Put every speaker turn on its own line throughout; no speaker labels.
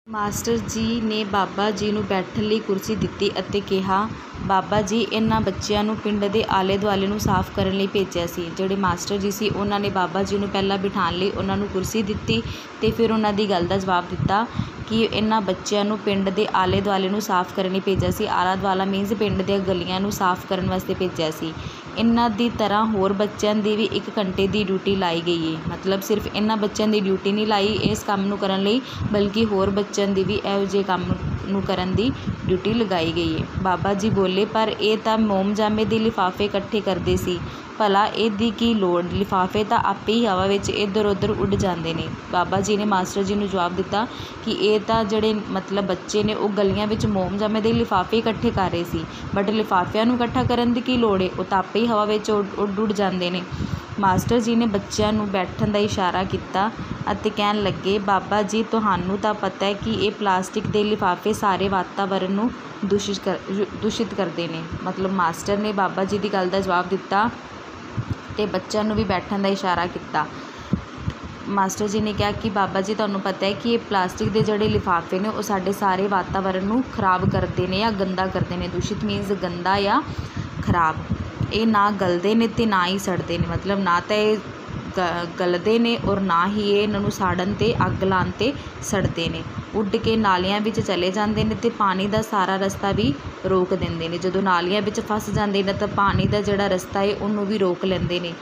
Master ਜੀ ਨੇ ਬਾਬਾ ਜੀ ਨੂੰ ਬੈਠਣ ਲਈ ਕੁਰਸੀ ਦਿੱਤੀ ਅਤੇ ਕਿਹਾ, ਬਾਬਾ ਜੀ, ਇਹਨਾਂ ਬੱਚਿਆਂ ਨੂੰ ਪਿੰਡ ਦੇ ਆਲੇ ਦੁਆਲੇ ਨੂੰ ਸਾਫ਼ ਕਰਨ ਲਈ ਭੇਜਿਆ ਸੀ। ਜਿਹੜੇ ਮਾਸਟਰ ਜੀ ਸੀ ਉਹਨਾਂ ਨੇ ਬਾਬਾ ਜੀ ਨੂੰ ਪਹਿਲਾਂ ਬਿਠਾਉਣ ਲਈ ਉਹਨਾਂ ਨੂੰ ਕੁਰਸੀ ਦਿੱਤੀ ਅਤੇ ਫਿਰ ਉਹਨਾਂ ਦੀ ਗੱਲ ਦਾ ਜਵਾਬ ਦਿੱਤਾ ਕਿ ਇਹਨਾਂ ਬੱਚਿਆਂ ਨੂੰ ਪਿੰਡ ਦੇ ਆਲੇ ਦੁਆਲੇ ਨੂੰ ਸਾਫ਼ ਕਰਨ ਲਈ ਭੇਜਿਆ ਸੀ। ਆਲਾ ਦੁਆਲਾ ਮੀਨਜ਼ ਪਿੰਡ ਦੀਆਂ ਗਲੀਆਂ ਨੂੰ ਸਾਫ਼ ਕਰਨ ਵਾਸਤੇ ਭੇਜਿਆ ਸੀ। ਇਹਨਾਂ ਦੀ ਤਰ੍ਹਾਂ ਹੋਰ ਬੱਚਿਆਂ ਦੀ ਵੀ 1 ਘੰਟੇ ਦੀ ਡਿਊਟੀ ਲਾਈ ਗਈ ਹੈ। ਮਤਲਬ ਸਿਰਫ ਇਹਨਾਂ ਬੱਚਿਆਂ ਦੀ ਡਿਊਟੀ ਨਹੀਂ ਲਾਈ ਇਸ ਕੰਮ ਨੂੰ ਕਰਨ ਲਈ, ਬਲਕਿ ਹੋਰ ਬੱਚਿਆਂ ਦੀ ਵੀ ਇਹੋ ਜਿਹੇ ਕੰਮ ਨੂੰ ਕਰਨ ਦੀ ਡਿਊਟੀ ਲਗਾਈ ਗਈ ਹੈ। ਬਾਬਾ ਜੀ ਬੋਲੇ, ਪਰ ਇਹ ਤਾਂ ਮੋਮਜਾਮੇ ਦੇ ਲਿਫਾਫੇ ਇਕੱਠੇ ਕਰਦੇ ਸੀ, ਭਲਾ ਇਹਦੀ ਕੀ ਲੋੜ? ਲਿਫਾਫੇ ਤਾਂ ਆਪੇ ਹੀ ਹਵਾ ਵਿੱਚ ਇੱਧਰ ਉੱਧਰ ਉੱਡ ਜਾਂਦੇ ਨੇ। ਬਾਬਾ ਜੀ ਨੇ ਮਾਸਟਰ ਜੀ ਨੂੰ ਜਵਾਬ ਦਿੱਤਾ ਕਿ ਇਹ ਤਾਂ ਜਿਹੜੇ ਮਤਲਬ ਬੱਚੇ ਨੇ ਉਹ ਗਲੀਆਂ ਵਿੱਚ ਮੋਮਜਾਮੇ ਦੇ ਲਿਫਾਫੇ ਇਕੱਠੇ ਕਰ ਰਹੇ ਸੀ, ਬਟ ਲਿਫਾਫਿਆਂ ਨੂੰ ਇਕੱਠਾ ਕਰਨ ਦੀ ਕੀ ਲੋੜ ਹੈ? ਉਹ ਤਾਂ ਆਪੇ ਹੀ ਹਵਾ ਵਿੱਚ ਉੱਡ ਜਾਂਦੇ ਨੇ। ਮਾਸਟਰ ਜੀ ਨੇ ਬੱਚਿਆਂ ਨੂੰ ਬੈਠਣ ਦਾ ਇਸ਼ਾਰਾ ਕੀਤਾ ਅਤੇ ਕਹਿਣ ਲੱਗੇ, ਬਾਬਾ ਜੀ, ਤੁਹਾਨੂੰ ਤਾਂ ਪਤਾ ਹੈ ਕਿ ਇਹ ਪਲਾਸਟਿਕ ਦੇ ਲਿਫਾਫੇ ਸਾਰੇ ਵਾਤਾਵਰਨ ਨੂੰ ਦੂਸ਼ਿਤ ਕਰਦੇ ਨੇ। ਮਤਲਬ ਮਾਸਟਰ ਨੇ ਬਾਬਾ ਜੀ ਦੀ ਗੱਲ ਦਾ ਜਵਾਬ ਦਿੱਤਾ ਅਤੇ ਬੱਚਿਆਂ ਨੂੰ ਵੀ ਬੈਠਣ ਦਾ ਇਸ਼ਾਰਾ ਕੀਤਾ। ਮਾਸਟਰ ਜੀ ਨੇ ਕਿਹਾ ਕਿ ਬਾਬਾ ਜੀ, ਤੁਹਾਨੂੰ ਪਤਾ ਹੈ ਕਿ ਇਹ ਪਲਾਸਟਿਕ ਦੇ ਜਿਹੜੇ ਲਿਫਾਫੇ ਨੇ ਉਹ ਸਾਡੇ ਸਾਰੇ ਵਾਤਾਵਰਨ ਨੂੰ ਖਰਾਬ ਕਰਦੇ ਨੇ ਜਾਂ ਗੰਦਾ ਕਰਦੇ ਨੇ। ਦੂਸ਼ਿਤ ਮੀਨਜ਼ ਗੰਦਾ ਜਾਂ ਖਰਾਬ। ਇਹ ਨਾ ਗਲਦੇ ਨੇ ਅਤੇ ਨਾ ਹੀ ਸੜਦੇ ਨੇ। ਮਤਲਬ ਨਾ ਤਾਂ ਇਹ ਗਲਦੇ ਨੇ ਔਰ ਨਾ ਹੀ ਇਹ ਇਹਨਾਂ ਨੂੰ ਸਾੜਨ 'ਤੇ ਅੱਗ ਲਾਉਣ 'ਤੇ ਸੜਦੇ ਨੇ। ਉੱਡ ਕੇ ਨਾਲੀਆਂ ਵਿੱਚ ਚਲੇ ਜਾਂਦੇ ਨੇ ਅਤੇ ਪਾਣੀ ਦਾ ਸਾਰਾ ਰਸਤਾ ਵੀ ਰੋਕ ਦਿੰਦੇ ਨੇ। ਜਦੋਂ ਨਾਲੀਆਂ ਵਿੱਚ ਫਸ ਜਾਂਦੇ ਨੇ ਤਾਂ ਪਾਣੀ ਦਾ ਜਿਹੜਾ ਰਸਤਾ ਹੈ ਉਹਨੂੰ ਵੀ ਰੋਕ ਲੈਂਦੇ ਨੇ।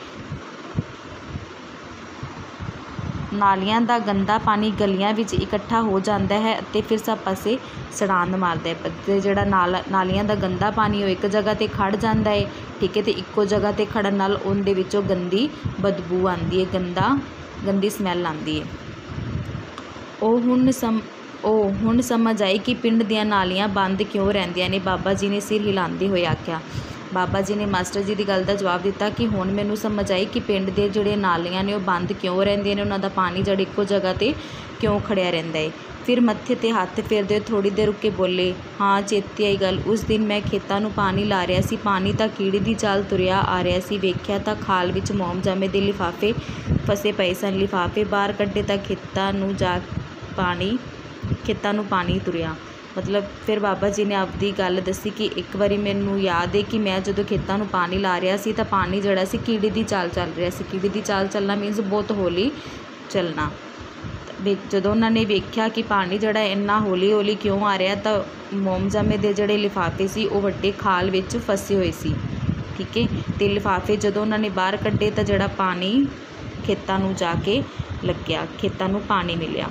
ਨਾਲੀਆਂ ਦਾ ਗੰਦਾ ਪਾਣੀ ਗਲੀਆਂ ਵਿੱਚ ਇਕੱਠਾ ਹੋ ਜਾਂਦਾ ਹੈ ਅਤੇ ਫਿਰ ਸਭ ਪਾਸੇ ਸੜਾਂਦ ਮਾਰਦਾ ਹੈ। ਅਤੇ ਜਿਹੜਾ ਨਾਲੀਆਂ ਦਾ ਗੰਦਾ ਪਾਣੀ ਉਹ ਇੱਕ ਜਗ੍ਹਾ 'ਤੇ ਖੜ੍ਹ ਜਾਂਦਾ ਹੈ, ਠੀਕ ਹੈ, ਅਤੇ ਇੱਕੋ ਜਗ੍ਹਾ 'ਤੇ ਖੜ੍ਹਨ ਨਾਲ ਉਹਦੇ ਵਿੱਚੋਂ ਗੰਦੀ ਬਦਬੂ ਆਉਂਦੀ ਹੈ, ਗੰਦੀ ਸਮੈਲ ਆਉਂਦੀ ਹੈ। ਉਹ ਹੁਣ ਸਮਝ ਆਈ ਕਿ ਪਿੰਡ ਦੀਆਂ ਨਾਲੀਆਂ ਬੰਦ ਕਿਉਂ ਰਹਿੰਦੀਆਂ ਨੇ। ਬਾਬਾ ਜੀ ਨੇ ਸਿਰ ਹਿਲਾਉਂਦੇ ਹੋਏ ਆਖਿਆ। ਬਾਬਾ ਜੀ ਨੇ ਮਾਸਟਰ ਜੀ ਦੀ ਗੱਲ ਦਾ ਜਵਾਬ ਦਿੱਤਾ ਕਿ ਹੁਣ ਮੈਨੂੰ ਸਮਝ ਆਈ ਕਿ ਪਿੰਡ ਦੇ ਜਿਹੜੇ ਨਾਲੀਆਂ ਨੇ ਉਹ ਬੰਦ ਕਿਉਂ ਰਹਿੰਦੀਆਂ ਨੇ, ਉਹਨਾਂ ਦਾ ਪਾਣੀ ਜਿਹੜਾ ਇੱਕੋ ਜਗ੍ਹਾ 'ਤੇ ਕਿਉਂ ਖੜਿਆ ਰਹਿੰਦਾ ਹੈ। ਫਿਰ ਮੱਥੇ 'ਤੇ ਹੱਥ ਫੇਰਦੇ ਥੋੜ੍ਹੀ ਦੇਰ ਰੁਕ ਕੇ ਬੋਲੇ, ਹਾਂ, ਚੇਤੇ ਆਈ ਗੱਲ। ਉਸ ਦਿਨ ਮੈਂ ਖੇਤਾਂ ਨੂੰ ਪਾਣੀ ਲਾ ਰਿਹਾ ਸੀ। ਪਾਣੀ ਤਾਂ ਕੀੜੀ ਦੀ ਚਾਲ ਤੁਰਿਆ ਆ ਰਿਹਾ ਸੀ। ਵੇਖਿਆ ਤਾਂ ਖਾਲ ਵਿੱਚ ਮੋਮਜਾਮੇ ਦੇ ਲਿਫਾਫੇ ਫਸੇ ਪਏ ਸਨ। ਲਿਫਾਫੇ ਬਾਹਰ ਕੱਢੇ ਤਾਂ ਖੇਤਾਂ ਨੂੰ ਪਾਣੀ ਤੁਰਿਆ। ਮਤਲਬ ਫਿਰ ਬਾਬਾ ਜੀ ਨੇ ਆਪਦੀ ਗੱਲ ਦੱਸੀ ਕਿ ਇੱਕ ਵਾਰੀ ਮੈਨੂੰ ਯਾਦ ਹੈ ਕਿ ਮੈਂ ਜਦੋਂ ਖੇਤਾਂ ਨੂੰ ਪਾਣੀ ਲਾ ਰਿਹਾ ਸੀ ਤਾਂ ਪਾਣੀ ਜਿਹੜਾ ਸੀ ਕੀੜੀ ਦੀ ਚਾਲ ਚੱਲ ਰਿਹਾ ਸੀ। ਕੀੜੀ ਦੀ ਚਾਲ ਚੱਲਣਾ ਮੀਨਜ਼ ਬਹੁਤ ਹੌਲੀ ਚੱਲਣਾ। ਜਦੋਂ ਉਹਨਾਂ ਨੇ ਵੇਖਿਆ ਕਿ ਪਾਣੀ ਜਿਹੜਾ ਇੰਨਾ ਹੌਲੀ ਹੌਲੀ ਕਿਉਂ ਆ ਰਿਹਾ, ਤਾਂ ਮੋਮਜਾਮੇ ਦੇ ਜਿਹੜੇ ਲਿਫਾਫੇ ਸੀ ਉਹ ਵੱਡੇ ਖਾਲ ਵਿੱਚ ਫਸੇ ਹੋਏ ਸੀ, ਠੀਕ ਹੈ। ਅਤੇ ਲਿਫਾਫੇ ਜਦੋਂ ਉਹਨਾਂ ਨੇ ਬਾਹਰ ਕੱਢੇ ਤਾਂ ਜਿਹੜਾ ਪਾਣੀ ਖੇਤਾਂ ਨੂੰ ਜਾ ਕੇ ਲੱਗਿਆ, ਖੇਤਾਂ ਨੂੰ ਪਾਣੀ ਮਿਲਿਆ।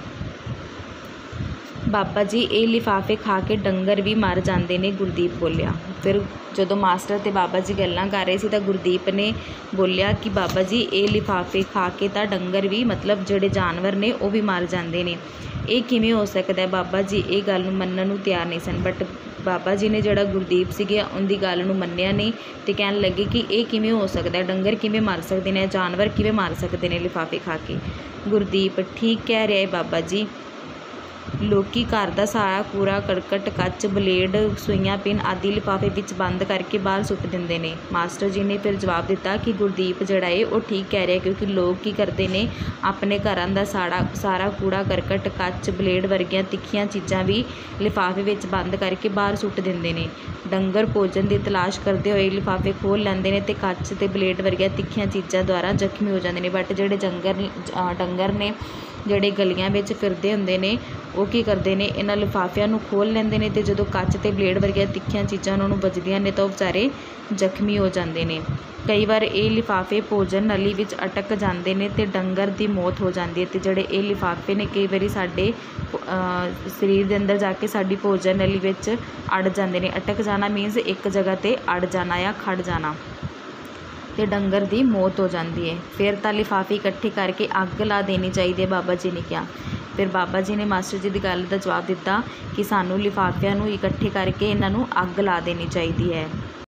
ਬਾਬਾ ਜੀ, ਇਹ ਲਿਫਾਫੇ ਖਾ ਕੇ ਡੰਗਰ ਵੀ ਮਰ ਜਾਂਦੇ ਨੇ, ਗੁਰਦੀਪ ਬੋਲਿਆ। ਫਿਰ ਜਦੋਂ ਮਾਸਟਰ ਅਤੇ ਬਾਬਾ ਜੀ ਗੱਲਾਂ ਕਰ ਰਹੇ ਸੀ ਤਾਂ ਗੁਰਦੀਪ ਨੇ ਬੋਲਿਆ ਕਿ ਬਾਬਾ ਜੀ, ਇਹ ਲਿਫਾਫੇ ਖਾ ਕੇ ਤਾਂ ਡੰਗਰ ਵੀ, ਮਤਲਬ ਜਿਹੜੇ ਜਾਨਵਰ ਨੇ ਉਹ ਵੀ ਮਰ ਜਾਂਦੇ ਨੇ। ਇਹ ਕਿਵੇਂ ਹੋ ਸਕਦਾ ਹੈ? ਬਾਬਾ ਜੀ ਇਹ ਗੱਲ ਨੂੰ ਮੰਨਣ ਨੂੰ ਤਿਆਰ ਨਹੀਂ ਸਨ, ਬਟ ਬਾਬਾ ਜੀ ਨੇ ਜਿਹੜਾ ਗੁਰਦੀਪ ਸੀਗੇ ਉਹਦੀ ਗੱਲ ਨੂੰ ਮੰਨਿਆ ਨਹੀਂ ਅਤੇ ਕਹਿਣ ਲੱਗੇ ਕਿ ਇਹ ਕਿਵੇਂ ਹੋ ਸਕਦਾ, ਡੰਗਰ ਕਿਵੇਂ ਮਰ ਸਕਦੇ ਨੇ, ਜਾਨਵਰ ਕਿਵੇਂ ਮਰ ਸਕਦੇ ਨੇ ਲਿਫਾਫੇ ਖਾ ਕੇ। ਗੁਰਦੀਪ, ਠੀਕ ਕਹਿ ਰਿਹਾ ਹੈ ਬਾਬਾ ਜੀ, ਲੋਕੀ ਘਰ ਦਾ ਸਾਰਾ ਕੂੜਾ ਕਰਕਟ, ਕੱਚ, ਬਲੇਡ, ਸੂਈਆਂ, ਪਿੰਨ ਆਦਿ ਲਿਫਾਫੇ ਵਿੱਚ ਬੰਦ ਕਰਕੇ ਬਾਹਰ ਸੁੱਟ ਦਿੰਦੇ ਨੇ। ਮਾਸਟਰ ਜੀ ਨੇ ਫਿਰ ਜਵਾਬ ਦਿੱਤਾ ਕਿ ਗੁਰਦੀਪ ਜਿਹੜਾ ਹੈ ਉਹ ਠੀਕ ਕਹਿ ਰਿਹਾ, ਕਿਉਂਕਿ ਲੋਕ ਕੀ ਕਰਦੇ ਨੇ, ਆਪਣੇ ਘਰਾਂ ਦਾ ਸਾਰਾ ਕੂੜਾ ਕਰਕਟ, ਕੱਚ, ਬਲੇਡ ਵਰਗੀਆਂ ਤਿੱਖੀਆਂ ਚੀਜ਼ਾਂ ਵੀ ਲਿਫਾਫੇ ਵਿੱਚ ਬੰਦ ਕਰਕੇ ਬਾਹਰ ਸੁੱਟ ਦਿੰਦੇ ਨੇ। ਡੰਗਰ ਭੋਜਨ ਦੀ ਤਲਾਸ਼ ਕਰਦੇ ਹੋਏ ਲਿਫਾਫੇ ਖੋਲ੍ਹ ਲੈਂਦੇ ਨੇ ਅਤੇ ਕੱਚ ਅਤੇ ਬਲੇਡ ਵਰਗੀਆਂ ਤਿੱਖੀਆਂ ਚੀਜ਼ਾਂ ਦੁਆਰਾ ਜ਼ਖਮੀ ਹੋ ਜਾਂਦੇ ਨੇ। ਬਟ ਜਿਹੜੇ ਡੰਗਰ ਨੇ ਜਿਹੜੇ ਗਲੀਆਂ ਵਿੱਚ ਫਿਰਦੇ ਹੁੰਦੇ ਨੇ ਉਹ ਕੀ ਕਰਦੇ ਨੇ, ਇਹਨਾਂ ਲਿਫਾਫਿਆਂ ਨੂੰ ਖੋਲ੍ਹ ਲੈਂਦੇ ਨੇ ਅਤੇ ਜਦੋਂ ਕੱਚ ਅਤੇ ਬਲੇਡ ਵਰਗੀਆਂ ਤਿੱਖੀਆਂ ਚੀਜ਼ਾਂ ਉਹਨਾਂ ਨੂੰ ਵੱਜਦੀਆਂ ਨੇ ਤਾਂ ਉਹ ਵਿਚਾਰੇ ਜ਼ਖਮੀ ਹੋ ਜਾਂਦੇ ਨੇ। ਕਈ ਵਾਰ ਇਹ ਲਿਫਾਫੇ ਭੋਜਨ ਨਲੀ ਵਿੱਚ ਅਟਕ ਜਾਂਦੇ ਨੇ ਅਤੇ ਡੰਗਰ ਦੀ ਮੌਤ ਹੋ ਜਾਂਦੀ ਹੈ। ਅਤੇ ਜਿਹੜੇ ਇਹ ਲਿਫਾਫੇ ਨੇ ਕਈ ਵਾਰੀ ਸਾਡੇ ਸਰੀਰ ਦੇ ਅੰਦਰ ਜਾ ਕੇ ਸਾਡੀ ਭੋਜਨ ਨਲੀ ਵਿੱਚ ਅੜ ਜਾਂਦੇ ਨੇ। ਅਟਕ ਜਾਣਾ ਮੀਨਜ਼ ਇੱਕ ਜਗ੍ਹਾ 'ਤੇ ਅੜ ਜਾਣਾ ਜਾਂ ਖੜ੍ਹ ਜਾਣਾ, ਅਤੇ ਡੰਗਰ ਦੀ ਮੌਤ ਹੋ ਜਾਂਦੀ ਹੈ। ਫਿਰ ਤਾਂ ਲਿਫਾਫੇ ਇਕੱਠੇ ਕਰਕੇ ਅੱਗ ਲਾ ਦੇਣੀ ਚਾਹੀਦੀ ਹੈ, ਬਾਬਾ ਜੀ ਨੇ ਕਿਹਾ। ਫਿਰ ਬਾਬਾ ਜੀ ਨੇ ਮਾਸਟਰ ਜੀ ਦੀ ਗੱਲ ਦਾ ਜਵਾਬ ਦਿੱਤਾ ਕਿ ਸਾਨੂੰ ਲਿਫਾਫਿਆਂ ਨੂੰ ਇਕੱਠੇ ਕਰਕੇ ਇਹਨਾਂ ਨੂੰ ਅੱਗ ਲਾ ਦੇਣੀ ਚਾਹੀਦੀ ਹੈ।